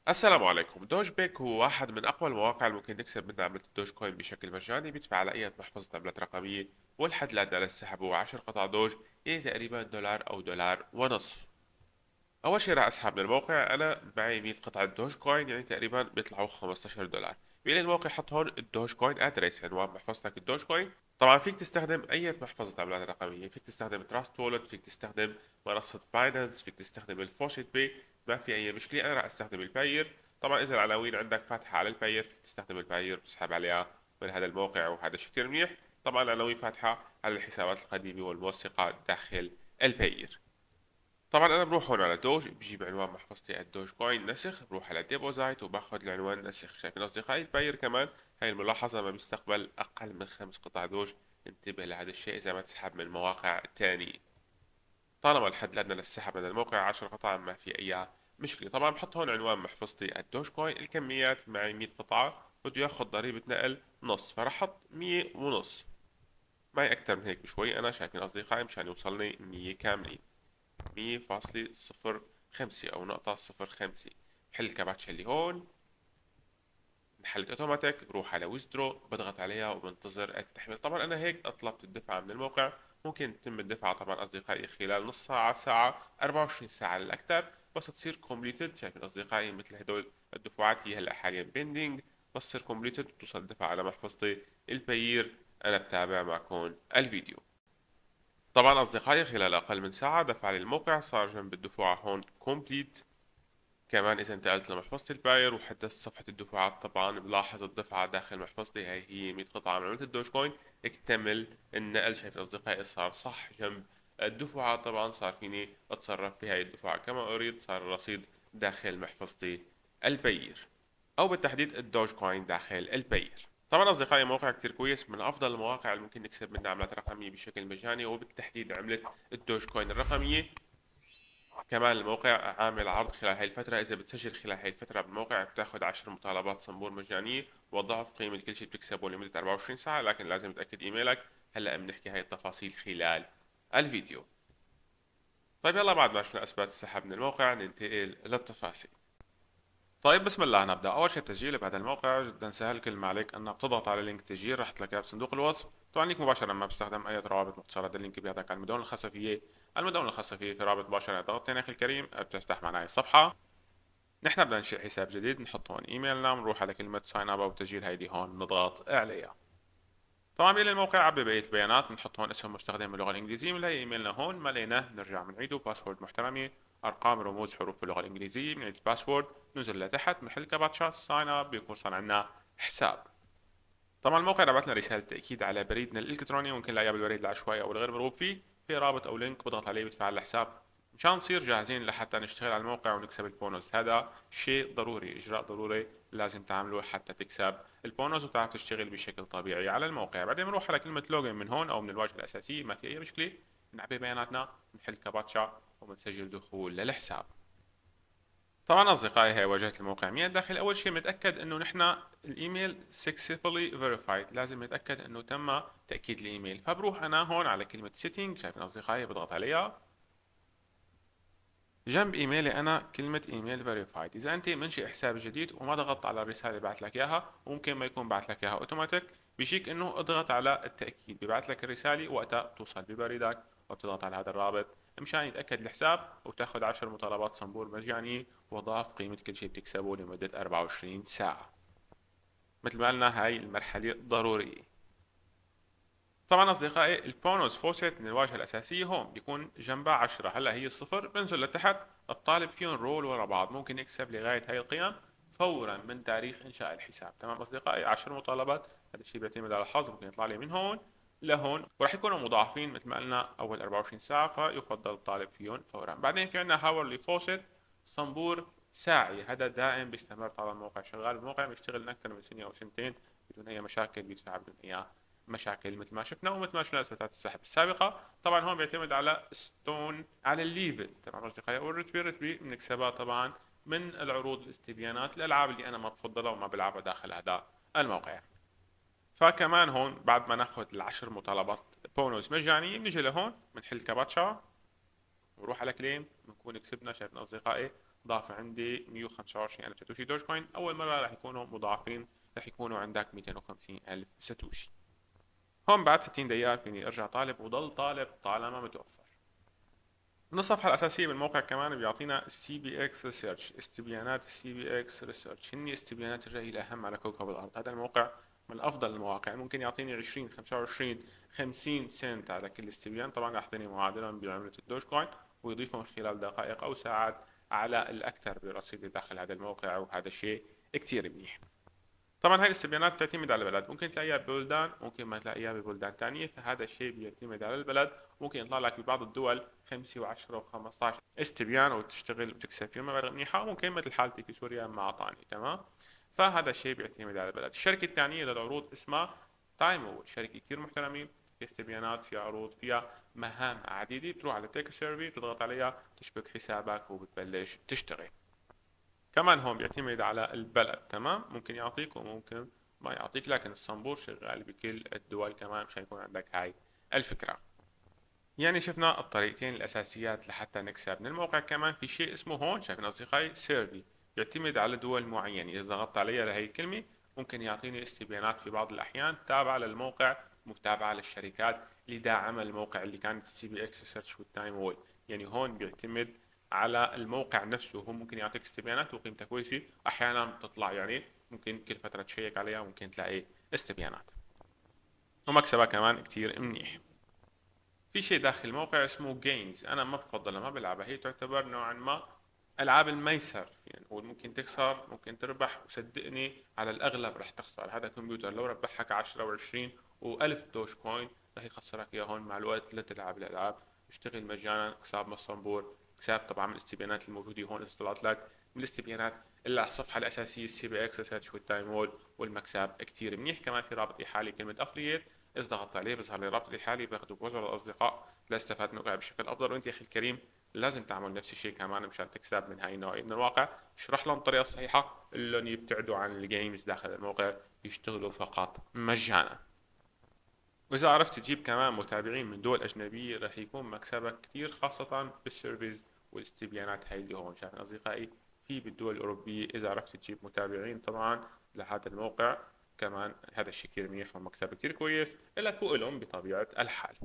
السلام عليكم. دوج بيك هو واحد من أقوى المواقع اللي ممكن نكسب منها عملة الدوج كوين بشكل مجاني. بيدفع على أي محفظة عملات رقمية، والحد الأدنى للسحب هو 10 قطع دوج، يعني تقريبا دولار أو دولار ونصف. أول شيء راح أسحب من الموقع. أنا معي 100 قطعة دوج كوين، يعني تقريبا بيطلعوا 15 دولار. بيلي الموقع حط هون الدوج كوين ادريس، عنوان محفظتك الدوج كوين. طبعا فيك تستخدم أي محفظة عملات رقمية، فيك تستخدم تراست وولت، فيك تستخدم منصة باينانس، فيك تستخدم الفوشيت بي. ما في أي مشكلة. أنا راح أستخدم الباير. طبعا إذا العناوين عندك فاتحة على الباير فيك تستخدم الباير وتسحب عليها من هذا الموقع، وهذا شيء كثير منيح. طبعا العناوين فاتحة على الحسابات القديمة والموثقة داخل الباير. طبعا انا بروح هون على دوج، بجيب عنوان محفظتي الدوج كوين نسخ، بروح على ديبوزايت وباخذ العنوان نسخ. شايفين اصدقائي الباير كمان هاي الملاحظة ما بيستقبل اقل من 5 قطع دوج. انتبه لهذا الشيء اذا ما تسحب من مواقع تانية. طالما الحد الادنى للسحب من الموقع 10 قطع ما في اي مشكلة. طبعا بحط هون عنوان محفظتي الدوج كوين. الكميات معي 100 قطعة، بده ياخذ ضريبة نقل نص، فراح احط 100 ونص. معي اكثر من هيك بشوي انا، شايفين اصدقائي، مشان يوصلني 100 كاملين. 100.05 أو نقطة 0.5. بحل الكابتشا اللي هون، انحلت اوتوماتيك. بروح على ويزدرو، بضغط عليها وبنتظر التحميل. طبعا انا هيك طلبت الدفعة من الموقع. ممكن يتم الدفعة طبعا اصدقائي خلال نص ساعة، ساعة، 24 ساعة للاكثر. بس تصير كومبليتد. شايفين اصدقائي مثل هدول الدفعات هي هلا حاليا بيندينج. بس تصير كومبليتد وتوصل الدفعة على محفظتي البير. انا بتابع معكم الفيديو. طبعا أصدقائي خلال أقل من ساعة دفع لي الموقع، صار جنب الدفعة هون كومبليت. كمان إذا انتقلت لمحفظة الباير وحدثت صفحة الدفعات، طبعا بلاحظ الدفعة داخل محفظتي هاي هي 100 قطعة من عملة الدوج كوين. اكتمل النقل. شايف أصدقائي صار صح جنب الدفعة. طبعا صار فيني أتصرف في هاي الدفعة كما أريد. صار الرصيد داخل محفظتي الباير، او بالتحديد الدوج كوين داخل الباير. طبعا اصدقائي موقع كتير كويس، من افضل المواقع اللي ممكن نكسب منها عملات رقميه بشكل مجاني، وبالتحديد عمله الدوج كوين الرقميه. كمان الموقع عامل عرض خلال هاي الفتره، اذا بتسجل خلال هاي الفتره بالموقع بتاخذ 10 مطالبات صنبور مجانيه وضعف قيمه كل شيء بتكسبه لمده 24 ساعه. لكن لازم تاكد ايميلك. هلا بنحكي هاي التفاصيل خلال الفيديو. طيب يلا، بعد ما شفنا اسباب السحب من الموقع ننتقل للتفاصيل. طيب بسم الله نبدأ. أول شيء التسجيل بهذا الموقع جدا سهل. كل ما عليك أنك تضغط على لينك التسجيل راح تلاقيه بصندوق الوصف. طبعا ليك مباشرة، ما بستخدم أي روابط مختصرة. هذا اللينك بياخذك على المدونة الخاصة فيي. المدونة الخاصة فيي في رابط مباشر. ضغطتين يا أخي الكريم بتفتح معنا هاي الصفحة. نحن بدنا ننشئ حساب جديد. نحط هون إيميلنا، بنروح على كلمة ساين أب أو تسجيل، هيدي هون نضغط عليها. طبعا بيلي الموقع عبي بقية البيانات. بنحط هون اسم مستخدم باللغة الإنجليزية، بنلاقي إيميلنا هون. ما لقيناه بنرجع بنعيده. باسورد محترمة، أرقام، رموز، حروف باللغة الإنجليزية. بنعيد الباسورد، ننزل لتحت محل كابتشا ساين اب، بيكون صار عندنا حساب. طبعا الموقع بعث لنا رسالة تأكيد على بريدنا الإلكتروني، ممكن نلاقيها بالبريد العشوائي أو الغير مرغوب فيه. في رابط أو لينك بضغط عليه بيتفعل الحساب، مشان نصير جاهزين لحتى نشتغل على الموقع ونكسب البونus. هذا شيء ضروري، إجراء ضروري لازم تعمله حتى تكسب البونus وتعرف تشتغل بشكل طبيعي على الموقع. بعدين بنروح على كلمة لوجن من هون أو من الواجهة الأساسية، ما في أي مشكلة. بنعبي بياناتنا، بنحل كابتشا، وبنسجل دخول للحساب. طبعا اصدقائي هي واجهة الموقع من الداخل. اول شيء بنتاكد انه نحن الايميل successfully verified، لازم نتاكد انه تم تاكيد الايميل. فبروح انا هون على كلمة setting، شايفين اصدقائي، بضغط عليها. جنب ايميلي انا كلمة ايميل verified. اذا انت منشئ حساب جديد وما ضغطت على الرسالة اللي بعث لك اياها، وممكن ما يكون بعث لك اياها اوتوماتيك، بيجيك انه اضغط على التاكيد. ببعث لك الرسالة وقتها توصل ببريدك، وبتضغط على هذا الرابط مشان يتاكد الحساب، وتاخذ 10 مطالبات صنبور مجانية وضعف قيمة كل شيء بتكسبه لمدة 24 ساعة. مثل ما قلنا هاي المرحلة ضرورية. طبعا اصدقائي البونوس فوسيت من الواجهه الاساسيه هون بيكون جنبها 10. هلا هي الصفر، بنزل لتحت. الطالب فيهم رول ورا بعض، ممكن يكسب لغايه هاي القيم فورا من تاريخ انشاء الحساب. تمام اصدقائي، 10 مطالبات. هذا الشيء بيعتمد على الحظ، ممكن يطلع لي من هون لهون، وراح يكونوا مضاعفين مثل ما قلنا اول 24 ساعه، فيفضل الطالب فيهم فورا. بعدين في عندنا هاورلي فوسيت، صنبور ساعي. هذا دائم بيستمر طالما الموقع شغال. الموقع بيشتغل اكثر من سنه او سنتين بدون اي مشاكل، بيدفع بدون اي مشاكل مثل ما شفنا ومثل ما شفنا اثباتات السحب السابقه. طبعا هون بيعتمد على ستون، على الليفل. تمام اصدقائي، والرتبه بنكسبها طبعا من العروض، الاستبيانات، الالعاب اللي انا ما بفضلها وما بلعبها داخل هذا الموقع. فكمان هون بعد ما ناخذ العشر مطالبات بونوس مجانيه، بنيجي لهون بنحل كابتشا ونروح على كليم، بنكون كسبنا. شايفين اصدقائي ضاف عندي 125,000 ساتوشي دوج كوين. أول مرة راح يكونوا مضاعفين، راح يكونوا عندك 250,000 ساتوشي. هون بعد 60 دقيقة فيني أرجع طالب وضل طالب طالما متوفر. من الصفحة الأساسية بالموقع كمان بيعطينا السي بي اكس ريسيرش، استبيانات السي بي اكس ريسيرش هني استبيانات الرأي الأهم على كوكب الأرض. هذا الموقع من أفضل المواقع، ممكن يعطيني 20 25 50 سنت على كل استبيان. طبعا راح يعطيني معادلهم بعملة الدوج كوين ويضيفهم خلال دقائق أو ساعات على الأكثر برصيدي داخل هذا الموقع، وهذا شيء كتير منيح. طبعا هاي الاستبيانات بتعتمد على البلد، ممكن تلاقيها ببلدان ممكن ما تلاقيها ببلدان تانية، فهذا الشيء بيعتمد على البلد. ممكن يطلع لك ببعض الدول 5 و10 و15 استبيان وتشتغل وتكسب فيه مبالغ منيحة، وممكن مثل حالتي في سوريا ما أعطاني. تمام، فهذا الشيء بيعتمد على البلد. الشركة الثانية للعروض اسمها تايمو، شركة كثير محترمين، في استبيانات، في عروض، فيها مهام عديدة. بتروح على تيك سيرفي بتضغط عليها تشبك حسابك وبتبلش تشتغل. كمان هون بيعتمد على البلد. تمام، ممكن يعطيك وممكن ما يعطيك، لكن الصنبور شغال بكل الدول كمان مشان يكون عندك هاي الفكرة. يعني شفنا الطريقتين الأساسيات لحتى نكسب من الموقع. كمان في شيء اسمه هون شايفين أصدقائي سيرفي، بيعتمد على دول معينة. إذا ضغطت عليها لهي الكلمة ممكن يعطيني استبيانات في بعض الأحيان تابعة للموقع، متابعة للشركات اللي داعمة الموقع اللي كانت السي بي اكس سيرش والتايم وول. يعني هون بيعتمد على الموقع نفسه، هو ممكن يعطيك استبيانات وقيمتها كويسة، أحيانا بتطلع يعني ممكن كل فترة تشيك عليها وممكن تلاقي استبيانات، ومكسبها كمان كتير منيح. في شيء داخل الموقع اسمه جيمز، انا ما بفضلها ما بلعبها، هي تعتبر نوعا ما العاب الميسر. يعني هو ممكن تخسر ممكن تربح، وصدقني على الاغلب رح تخسر. هذا كمبيوتر لو ربحك 10 و20 و1000 دوج كوين رح يخسرك اياه هون مع الوقت. لا تلعب الالعاب، اشتغل مجانا، اكسب من الصنبور، اكسب طبعا من الاستبيانات الموجوده هون اذا طلعت لك من الاستبيانات اللي على الصفحه الاساسيه السي بي اكس سيرش والتايم وول. والمكسب كثير منيح. كمان في رابط احالي كلمه افلييت، اذا ضغطت عليه بظهر لي رابط الحالي باخده بوجه للاصدقاء لاستفاد من الموقع بشكل افضل. وانت يا اخي الكريم لازم تعمل نفس الشيء كمان مشان تكسب من هاي النوعيه من الواقع. اشرح لهم الطريقه الصحيحه، قول لهم يبتعدوا عن الجيمز داخل الموقع، يشتغلوا فقط مجانا. واذا عرفت تجيب كمان متابعين من دول اجنبيه رح يكون مكسبك كثير، خاصه بالسيرفيز والاستبيانات هاي اللي هون شايفين اصدقائي في بالدول الاوروبيه. اذا عرفت تجيب متابعين طبعا لهذا الموقع كمان هذا الشيء كثير منيح ومكسب كثير كويس لك وإلهم بطبيعه الحال.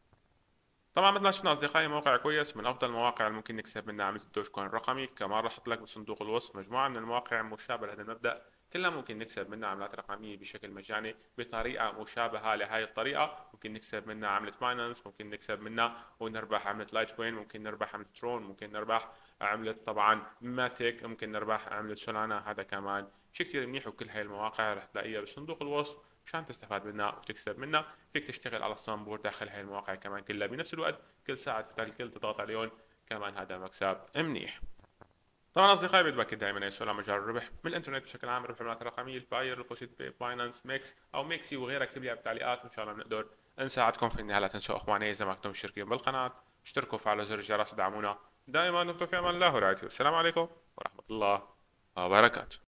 طبعا مثل ما شفنا اصدقائي موقع كويس، من افضل المواقع اللي ممكن نكسب منها عملة الدوج كوين الرقمي. كمان راح احط لك بصندوق الوصف مجموعة من المواقع مشابهة لهذا المبدأ، كلها ممكن نكسب منها عملات رقمية بشكل مجاني بطريقة مشابهة لهي الطريقة. ممكن نكسب منها عملة باينانس، ممكن نكسب منها ونربح عملة لايت كوين، ممكن نربح عملة ترون، ممكن نربح عملة طبعا ماتيك، ممكن نربح عملة سولانا. هذا كمان شيء كثير منيح، وكل هاي المواقع رح تلاقيها بصندوق الوصف مشان تستفاد منها وتكسب منها. فيك تشتغل على الصنبور داخل هاي المواقع كمان كلها بنفس الوقت، كل ساعة تفتح الكل تضغط عليهم، كمان هذا مكسب منيح. طبعا اصدقائي بتبكر دائما اي سؤال عن مجال الربح من الانترنت بشكل عام، ربح العملات الرقميه، الباير، الفوسيت بي، باينانس، ميكس او ميكسي وغيرها، اكتب لي بالتعليقات وان شاء الله بنقدر نساعدكم. في النهايه لا تنسوا اخواني اذا ما كنتم مشتركين بالقناه اشتركوا وفعلوا زر الجرس ودعمونا دائما. دمتم في امان الله ورعايته، والسلام عليكم ورحمه الله وبركاته.